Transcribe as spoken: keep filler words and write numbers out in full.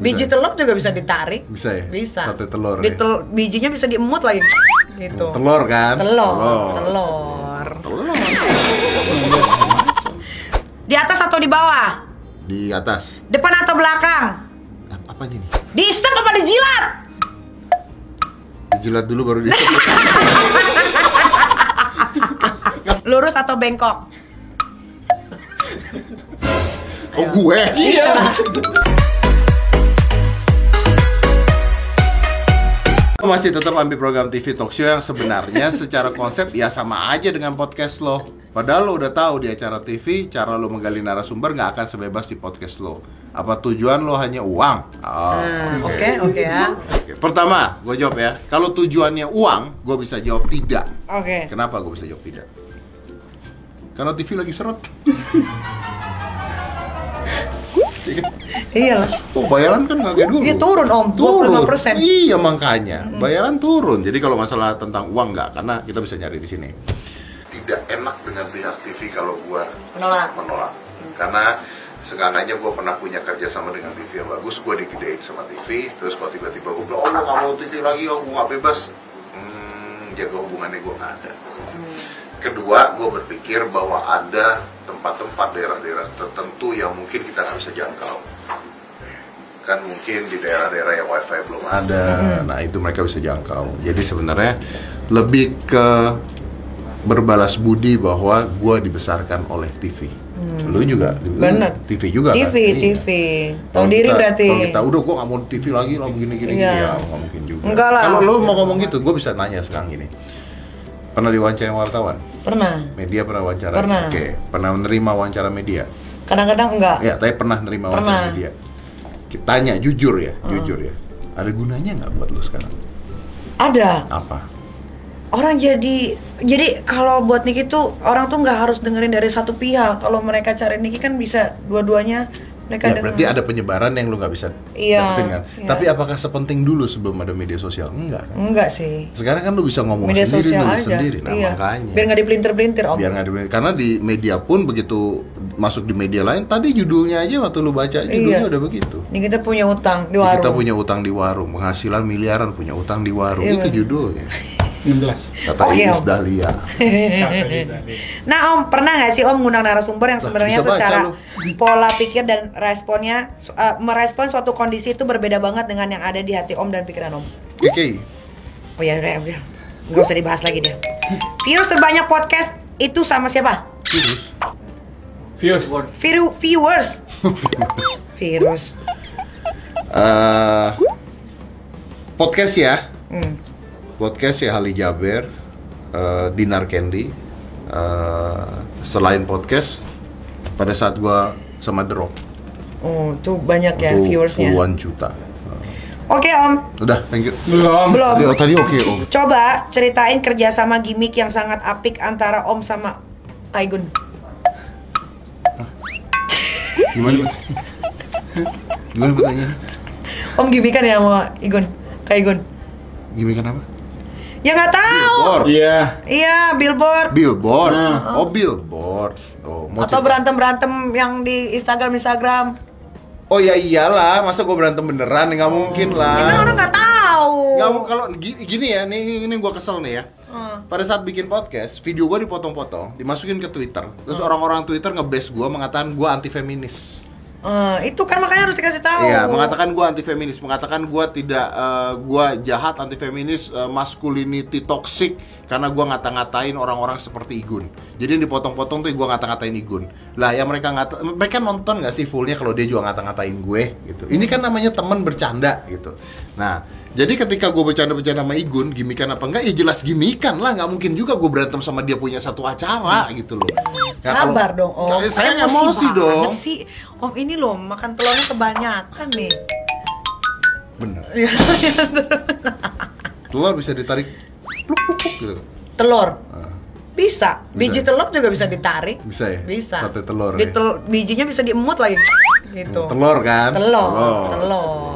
Biji telur juga bisa ditarik. Bisa ya? Bisa. Sate telur Di ya? tel- bijinya bisa diemut lagi. Gitu. Telur kan? Telur. Telur. Telur. Telur. Di atas atau di bawah? Di atas. Depan atau belakang? Apa ini? Diisep apa dijilat? Dijilat dulu baru diisep. Lurus atau bengkok? Oh gue? Iya. Masih tetap ambil program T V talk show yang sebenarnya secara konsep ya sama aja dengan podcast lo. Padahal lo udah tahu di acara T V cara lo menggali narasumber nggak akan sebebas di podcast lo. Apa tujuan lo hanya uang? Oh, Oke, oke ya. Oke. Pertama, gue jawab ya. Kalau tujuannya uang, gue bisa jawab tidak. Oke. Kenapa gue bisa jawab tidak? Karena T V lagi seret. Iya lah. Oh, bayaran kan nggak kayak dulu. Iya turun om, dua puluh lima persen. Iya makanya, bayaran turun. Jadi kalau masalah tentang uang nggak, karena kita bisa nyari di sini. Tidak enak dengan pihak T V kalau gua Menolak. menolak. Karena seenggaknya gua pernah punya kerja sama dengan T V yang bagus, gua digedein sama T V. Terus kalau tiba-tiba gua bilang, oh gua nggak mau T V lagi, oh gua nggak bebas. Hmm, jaga hubungannya gua nggak ada. Kedua, gue berpikir bahwa ada tempat-tempat daerah-daerah tertentu yang mungkin kita nggak bisa jangkau. Kan mungkin di daerah-daerah yang wifi belum ada, hmm. nah itu mereka bisa jangkau. Jadi sebenarnya lebih ke berbalas budi bahwa gue dibesarkan oleh T V. Hmm. Lu juga, bener. T V juga T V, kan? T V. Tahu diri kita, berarti. Kalau kita udah gue nggak mau T V lagi, lo begini-gini, Iya. ya nggak mungkin juga. Enggak lah. Kalau lo mau ngomong gitu, gue bisa nanya sekarang gini. Pernah diwawancara wartawan? Pernah. Media pernah wawancara? Pernah. Oke, pernah menerima wawancara media? Kadang-kadang enggak. Ya, tapi pernah menerima wawancara Pernah. media. Kita tanya jujur ya, Hmm. jujur ya. Ada gunanya nggak buat lu sekarang? Ada. Apa? Orang jadi jadi kalau buat Niki tuh orang tuh nggak harus dengerin dari satu pihak. Kalau mereka cari Niki kan bisa dua-duanya mereka Ya, denger. berarti ada penyebaran yang lu nggak bisa Iya, dapetin kan? iya. Tapi apakah sepenting dulu sebelum ada media sosial? Enggak kan? Enggak sih. Sekarang kan lu bisa ngomong Media sendiri, sosial nulis aja. sendiri. Nah, Iya. makanya. Biar nggak dipelintir-pelintir om. Biar nggak di karena di media pun begitu masuk di media lain, tadi judulnya aja waktu lu baca judulnya Iya. udah begitu. Ini kita punya utang di warung. Kita punya utang di warung, penghasilan miliaran punya utang di warung. Iya, Itu bener. judulnya. enam belas. Kata Oke, Iis Om. Dahlia. Nah om, pernah nggak sih om ngundang narasumber yang Lah, sebenarnya bisa baca secara lu. pola pikir dan responnya uh, merespon suatu kondisi itu berbeda banget dengan yang ada di hati om dan pikiran om? Oke. Oh ya udah, udah. Nggak usah dibahas lagi deh. Views terbanyak podcast itu sama siapa? Terus. Views. Viru, viewers. Virus. Eh, podcast ya. Hmm. Podcast ya Hali Jaber, eh, Dinar Candy. Eh, selain podcast, pada saat gua sama The Rock, Oh, tuh banyak ya itu viewersnya. puluhan juta. Oke om, Udah, thank you. Belum. belum. Tadi, oh, tadi oke om. Coba ceritain kerjasama gimmick yang sangat apik antara om sama Kaigun. Gimana? Gimana pertanyaannya? Om gimmickan ya sama Igun, Kaigun. Gimana kan apa? Ya nggak tahu. Billboard. Iya. Iya, billboard. Billboard. Nah. Oh, billboard. Oh, mau Atau cerita- berantem-berantem yang di Instagram Instagram. Oh ya iyalah, masa gue berantem beneran? Nggak mungkin lah. Emang orang nggak tahu. Nggak mau kalau gi- gini ya, nih ini gue kesel nih ya. Hmm. Pada saat bikin podcast, video gue dipotong-potong, dimasukin ke Twitter. Terus orang-orang Twitter nge-base gue mengatakan gue anti feminis. Eh, itu kan makanya harus dikasih tahu. Iya, mengatakan gue anti feminis, mengatakan gue tidak, uh, gue jahat anti feminis, uh, masculinity toxic karena gue ngata-ngatain orang-orang seperti Igun. Jadi yang dipotong-potong tuh gue ngata-ngatain Igun. Lah ya mereka ngata, mereka nonton nggak sih fullnya kalau dia juga ngata-ngatain gue gitu. Ini kan namanya teman bercanda gitu. Nah, jadi ketika gue bercanda-bercanda sama Igun, gimikan apa enggak? Ya jelas gimikan lah, nggak mungkin juga gue berantem sama dia punya satu acara gitu loh. Ya, kalau- Sabar dong om. Nggak, saya Emosi emosi banget dong. sih. Om ini loh makan telurnya kebanyakan nih. Bener. Iya. Telur bisa ditarik pluk pluk pluk gitu. Telur. Ah. Bisa. Biji Bisa. telur juga bisa ditarik. Bisa ya? Bisa. Sate telur Di ya? tel- bijinya bisa diemut lagi. Gitu. Telur kan? Telur. Telur.